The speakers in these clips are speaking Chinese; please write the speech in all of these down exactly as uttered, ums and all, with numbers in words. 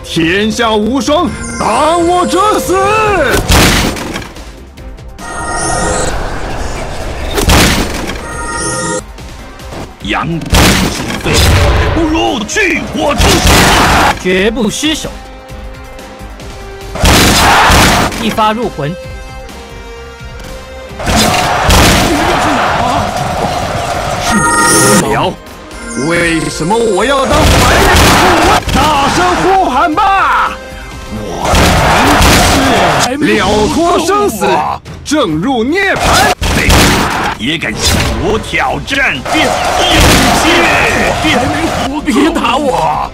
天下无双，当我者死！ 扬鞭止沸，不如去火出世， 绝不失手。一发入魂。 无聊，为什么我要当凡人的护卫？大声呼喊吧！我的名字是了脱生死，正入涅槃。 废物，也敢向我挑战？别别别！别打我！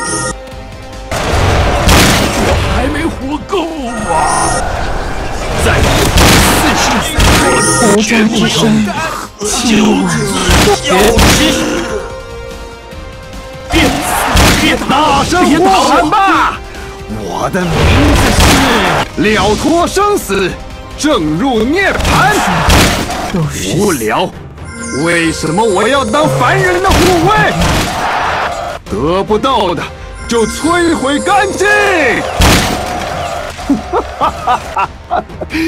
我还没活够啊！再四十岁， 国家之声， 就此消失。别别大声呼喊吧！我的名字是了脱生死，正入涅槃。无聊，为什么我要当凡人的护卫？得不到的就摧毁干净！哈哈哈哈哈！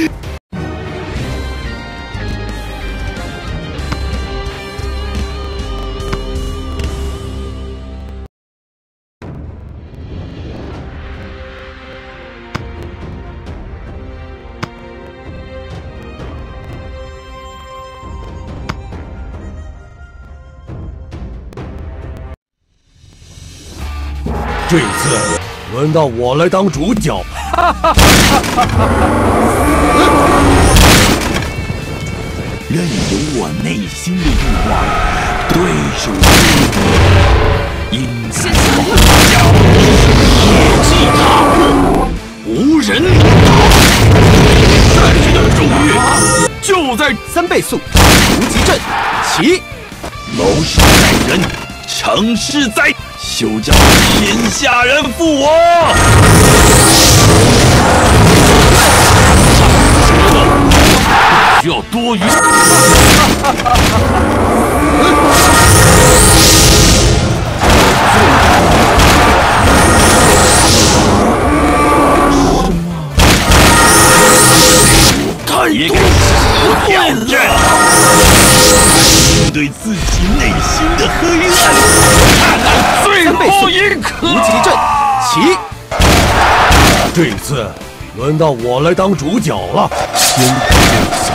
这次轮到我来当主角。 任由我内心的欲望对手因此小野鸡大户，无人能挡。战士的荣誉就在三倍速，无极阵起。 谋事在人，成事在。 休叫天下人负我！舌头需要多余。他也敢向我挑战？面对自己内心的黑暗。 最后一刻， 无极阵起。 这次轮到我来当主角了。先看这下，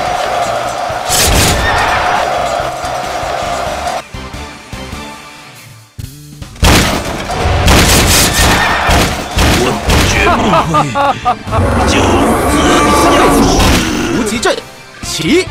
我绝不会就此消失。 无极阵起。